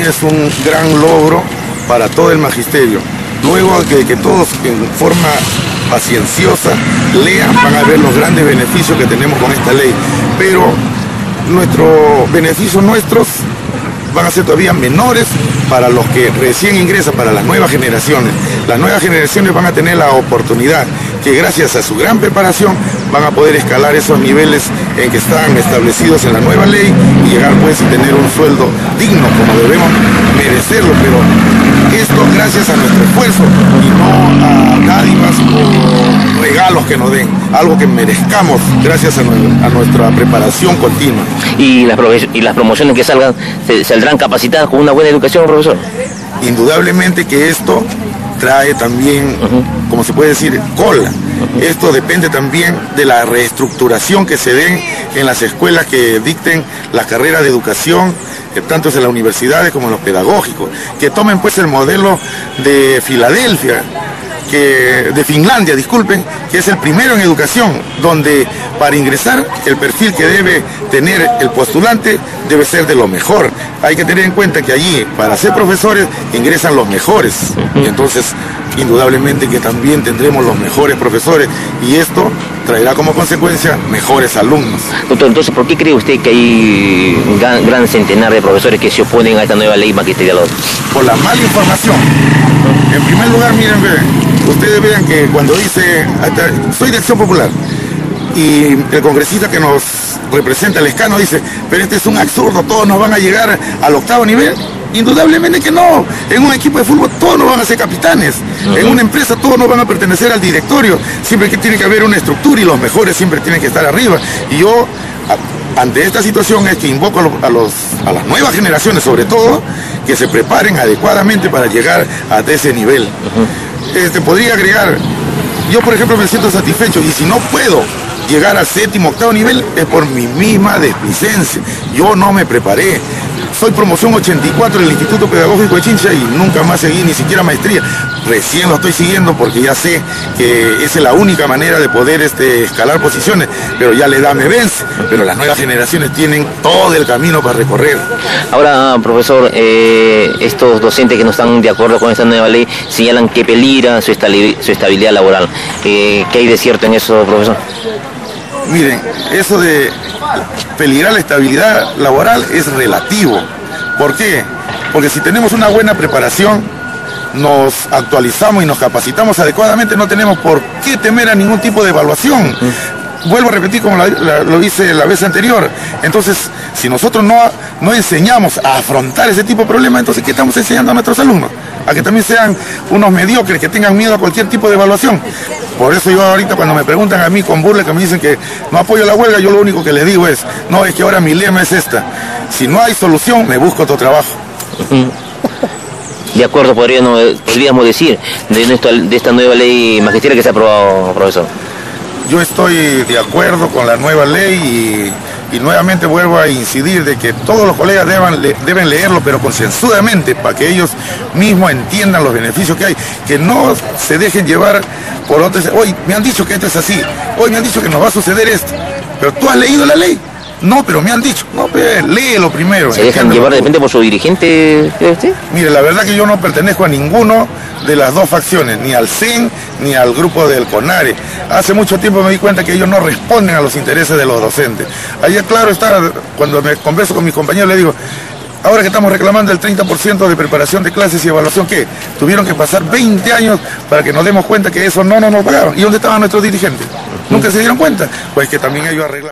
es un gran logro para todo el magisterio. Luego de que todos en forma pacienciosa lean, van a ver los grandes beneficios que tenemos con esta ley. Pero nuestros beneficios van a ser todavía menores para los que recién ingresan, para las nuevas generaciones. Las nuevas generaciones van a tener la oportunidad que gracias a su gran preparación van a poder escalar esos niveles en que están establecidos en la nueva ley y llegar pues a tener un sueldo digno como debemos merecerlo, pero esto gracias a nuestro esfuerzo y no a dádivas o regalos que nos den, algo que merezcamos gracias a nuestra preparación continua. ¿Y las promociones que salgan, saldrán capacitadas con una buena educación, profesor? Indudablemente que esto trae también, como se puede decir, cola. Esto depende también de la reestructuración que se den en las escuelas que dicten la carrera de educación, tanto en las universidades como en los pedagógicos, que tomen pues el modelo de Filadelfia, de Finlandia, disculpen, que es el primero en educación, donde para ingresar el perfil que debe tener el postulante debe ser de lo mejor. Hay que tener en cuenta que allí, para ser profesores, ingresan los mejores. Y entonces, indudablemente que también tendremos los mejores profesores y esto traerá como consecuencia mejores alumnos. Doctor, entonces, ¿por qué cree usted que hay un gran centenar de profesores que se oponen a esta nueva ley magisterial? Por la mala información. En primer lugar, miren, ustedes vean que cuando dice, soy de Acción Popular, y el congresista que nos representa, el escano, dice, pero este es un absurdo, todos nos van a llegar al 8º nivel. Indudablemente que no. En un equipo de fútbol todos no van a ser capitanes. En una empresa todos no van a pertenecer al directorio. Siempre que tiene que haber una estructura y los mejores siempre tienen que estar arriba. Y yo, ante esta situación, es que invoco a las nuevas generaciones, sobre todo, que se preparen adecuadamente para llegar a ese nivel. Podría agregar, yo por ejemplo me siento satisfecho y si no puedo llegar al 7º, 8º nivel es por mi misma displicencia. Yo no me preparé. Soy promoción 84 del Instituto Pedagógico de Chincha y nunca más seguí ni siquiera maestría. Recién lo estoy siguiendo porque ya sé que esa es la única manera de poder escalar posiciones, pero ya la edad me vence. Pero las nuevas generaciones tienen todo el camino para recorrer. Ahora, profesor, estos docentes que no están de acuerdo con esta nueva ley señalan que peligra su estabilidad laboral. ¿Qué hay de cierto en eso, profesor? Miren, eso de peligrar la estabilidad laboral es relativo. ¿Por qué? Porque si tenemos una buena preparación, nos actualizamos y nos capacitamos adecuadamente, no tenemos por qué temer a ningún tipo de evaluación. Vuelvo a repetir como lo hice la vez anterior. Entonces, si nosotros no enseñamos a afrontar ese tipo de problemas, entonces ¿qué estamos enseñando a nuestros alumnos? A que también sean unos mediocres, que tengan miedo a cualquier tipo de evaluación. Por eso yo ahorita cuando me preguntan a mí con burla, que me dicen que no apoyo la huelga, yo lo único que les digo es, no, es que ahora mi lema es esta: si no hay solución, me busco otro trabajo. De acuerdo, podríamos decir, de esta nueva ley magisterial que se ha aprobado, profesor. Yo estoy de acuerdo con la nueva ley y nuevamente vuelvo a incidir de que todos los colegas deben leerlo, pero concienzudamente, para que ellos mismos entiendan los beneficios que hay, que no se dejen llevar por otros. Hoy me han dicho que esto es así, hoy me han dicho que nos va a suceder esto, pero ¿tú has leído la ley? No, pero me han dicho. No, pero léelo primero. ¿Se dejan llevar de repente por su dirigente? Mire, la verdad que yo no pertenezco a ninguno de las dos facciones, ni al CEN ni al grupo del CONARE. Hace mucho tiempo me di cuenta que ellos no responden a los intereses de los docentes. Ayer, claro está, cuando me converso con mis compañeros, le digo, ahora que estamos reclamando el 30% de preparación de clases y evaluación, ¿qué? Tuvieron que pasar 20 años para que nos demos cuenta que eso no nos pagaron. ¿Y dónde estaban nuestros dirigentes? ¿Nunca se dieron cuenta? Pues que también ellos arreglan.